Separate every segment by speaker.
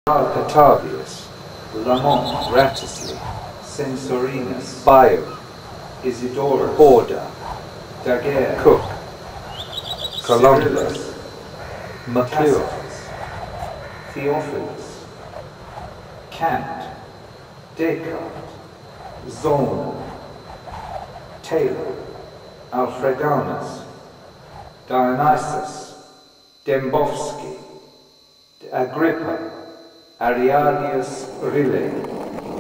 Speaker 1: Octavius, Lamont, Rattersley, Censorinus, Bio, Isidorus, Borda, Daguerre, Cook, Columbus, McClure, Theophilus, Kant, Descartes, Zollner, Taylor, Alfredanus, Dionysus, Dembowski, Agrippa, Ariadius Riley.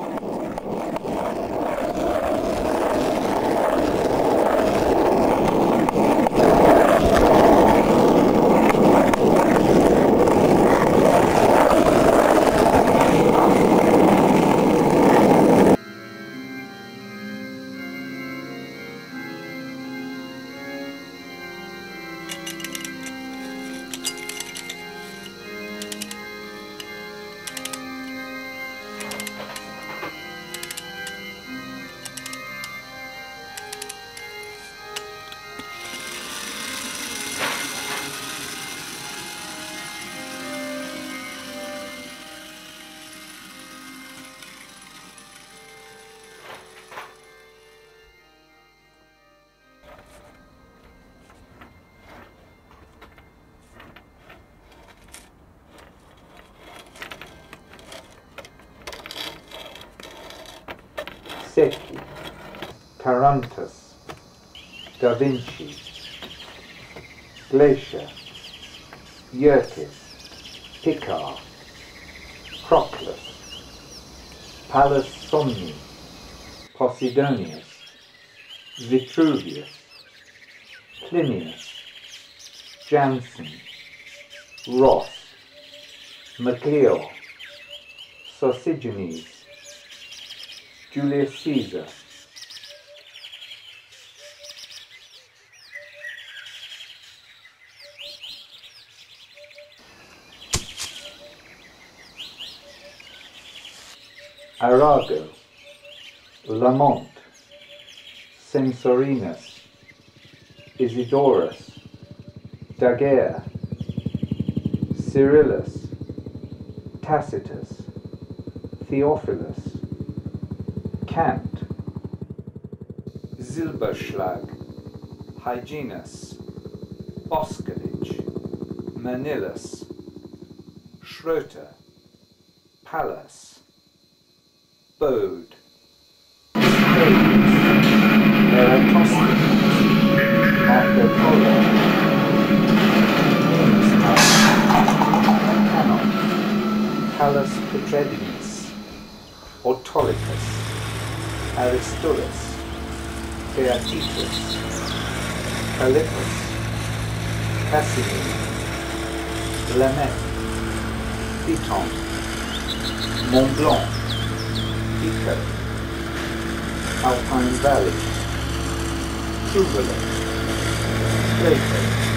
Speaker 1: Secchi, Tarantus, Da Vinci, Glacier, Yerkes, Picard, Proclus, Pallas Somni, Posidonius, Vitruvius, Plinius, Jansen, Ross, MacLeod, Sosigenes, Julius Caesar, Arago, Lamont, Censorinus, Isidorus, Daguerre, Cyrillus, Tacitus, Theophilus, Kant, Zilberschlag, Hyginus, Boscovich, Manilius, Schroeter, Pallas, Bode, Eratosthenes, Marco Polo, Canon, Pallas Petredinus, Autolycus, Aristolus, Theaetetus, Callippus, Casimir, Lameth, Piton, Mont Blanc, Pico, Alpine Valley, Troubadour, Plato,